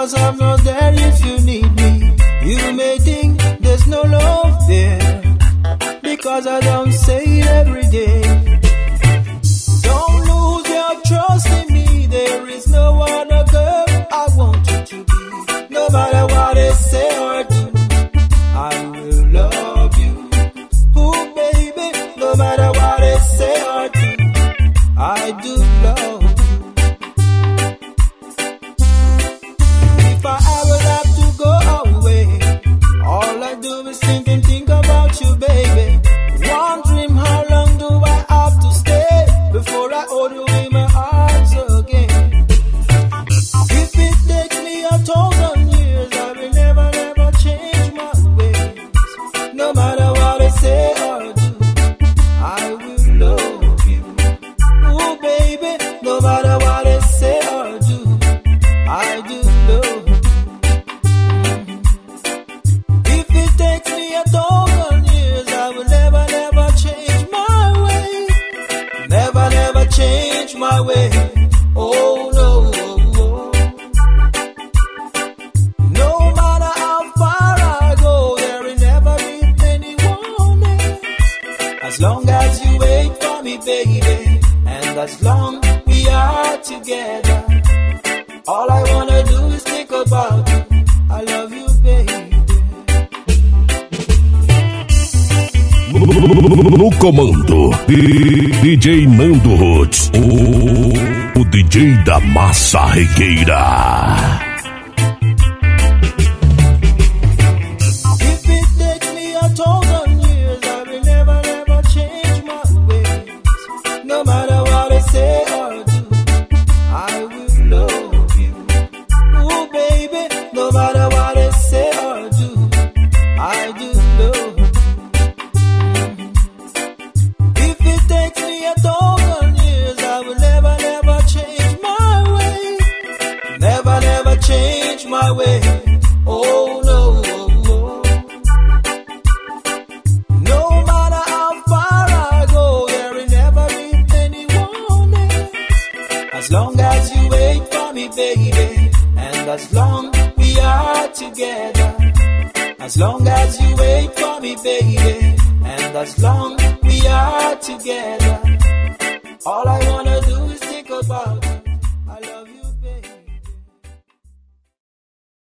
because I'm not there if you need me. You may think there's no love there, because I don't say it every day. Don't lose your trust in me, there is no other girl I want you to be. No matter what they say or do, I will love you. Ooh, baby, no matter what they say or do, I do love you. If I ever have to go away, all I do is think about you, baby. Wondering how long do I have to stay before I hold you in my arms again. If it takes me 1,000 years, I will never, never change my ways. No matter what I say or do, I will love you. Ooh, baby, no matter what I say or do, I do love you. If it takes me 1,000 years, I will never, never change my way. Never, never change my way. Oh no. No matter how far I go, there will never be anyone else. As long as you wait for me, baby, and as long we are together, all I wanna do is think about you. I love you, baby. No comando, DJ Nando Roots, o DJ da massa regueira. If it takes me 1,000 years, I will never, never change my ways. No matter what I say or do, I will love you. Ooh, baby, no matter what I say or do, I do love you. If it takes me 1,000 years, I will never, never change my way. Never, never change my way. Oh no. No matter how far I go, there will never be anyone else. As long as you wait for me, baby, and as long we are together. As long as you wait for me, baby, and as long we are together, all I wanna do is think about you.